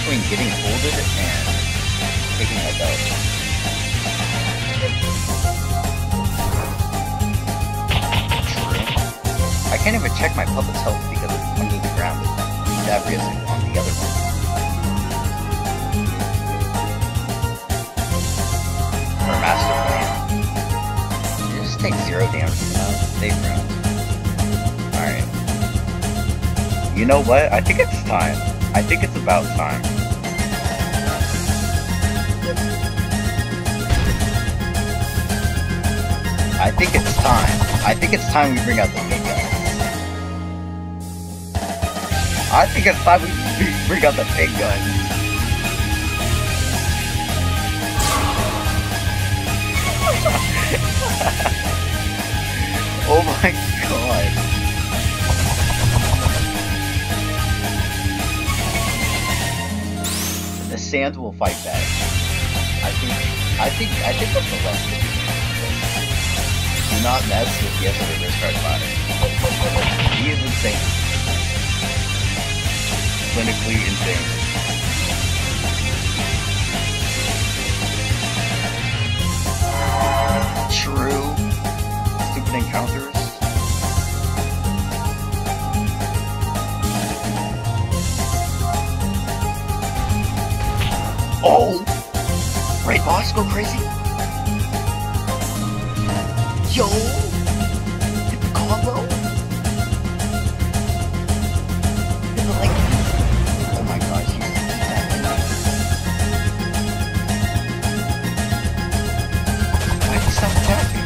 between getting folded and taking my belt. True. I can't even check my puppet's health because it's under the ground. Dabria is on the other one. Or master plan. You just take 0 damage from that. Save round. Alright. You know what? I think it's time. I think it's about time. I think it's time. I think it's time we bring out the big guns. I think it's time we bring out the big guns. Oh my god. The sand will fight back. I think that's the less to do. Do not mess with the other reverse card body. He is insane. Clinically insane. True. Stupid encounters. Oh! Raid boss, go crazy! Yo! Hit the combo! Hit the like... Oh my gosh, he's why did he stop attacking?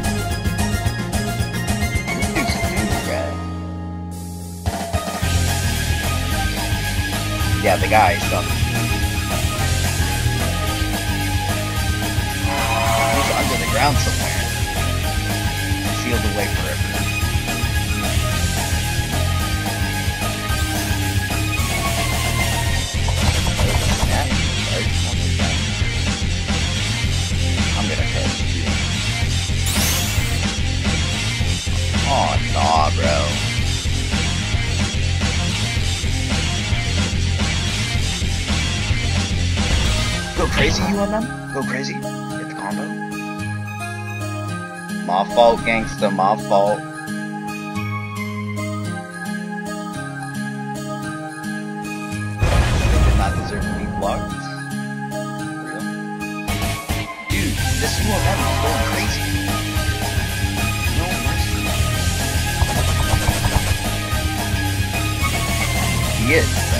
This dude's a dude, bruh. Yeah, the guy stopped. He's under the ground somewhere. Sealed away forever. I'm gonna catch you. Oh, nah, bro. Go crazy, you on them? Go crazy. Hit the combo. My fault, gangsta, my fault. They did not deserve to be blocked. For real? Dude, this UMM is going crazy. No mercy. He is, though.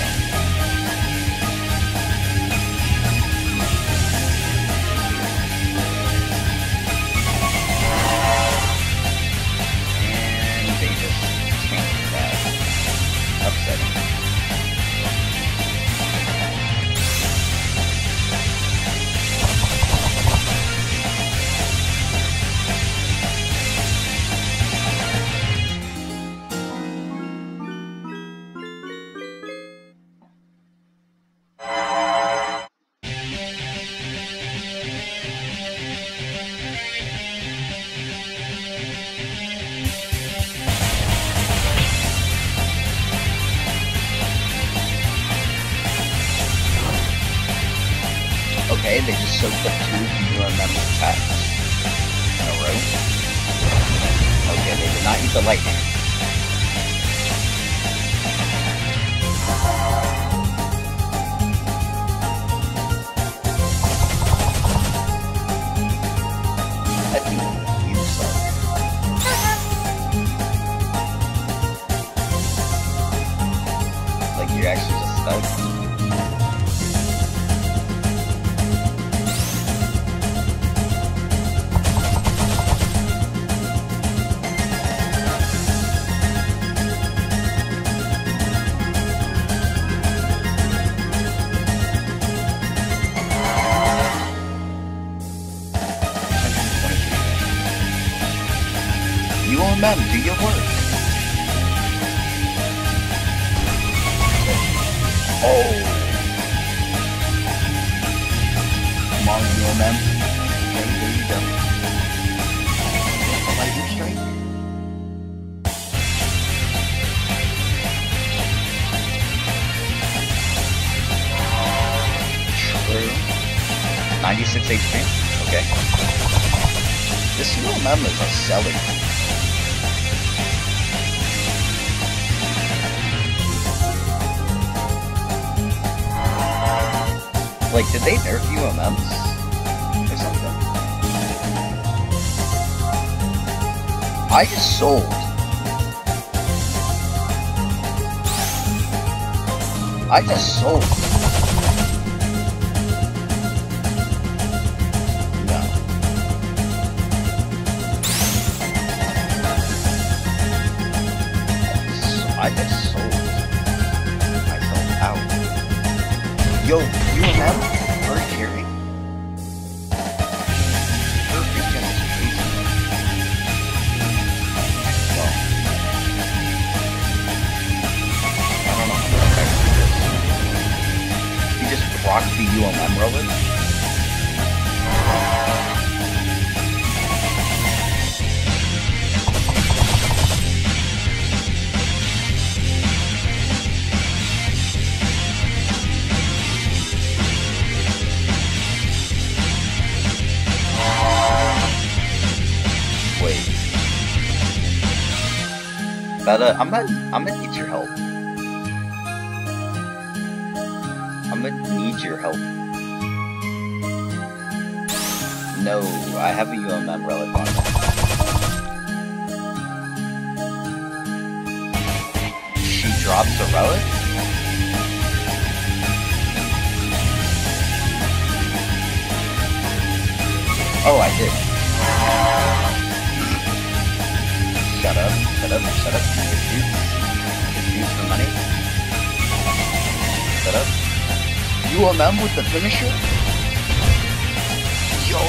Okay, they just soaked up 2 UMM attacks in a row. Okay, they did not use the lightning. I think you suck. Like you're actually just stuck. UMM, do your work. Oh! Come on, UMM. Okay, there you go. A lightning strike. 6 HP. Okay. This UMM is a seller. Like, did they nerf UMMs? Or something? I just sold. I just sold. No. I just sold myself out. Yo, UMM? Are you kidding? Her regen is crazy. Well, I don't know how effective it is. You just proc the UMM relic? I'm gonna need your help. I'm gonna need your help. No, I have a UMM relic on me. She drops a relic? Oh, I did. Shut up, shut up, shut up. Confused for money. Shut up. UMM with the finisher? Yo!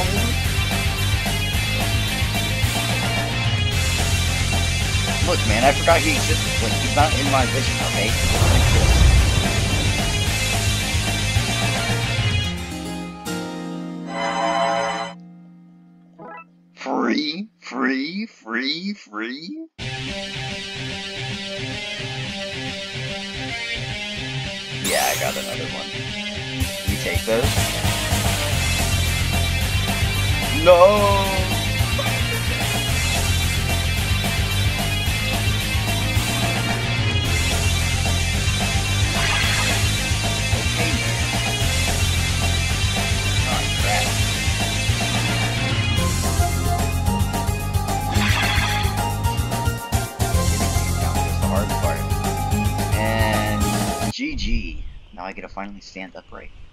Look, man, I forgot he existed. Like, he's not in my vision, okay? Free, free, free, free. Yeah, I got another one. You take those? No! Okay, man. Oh, crap. Hard part. And GG. Now I get to finally stand upright.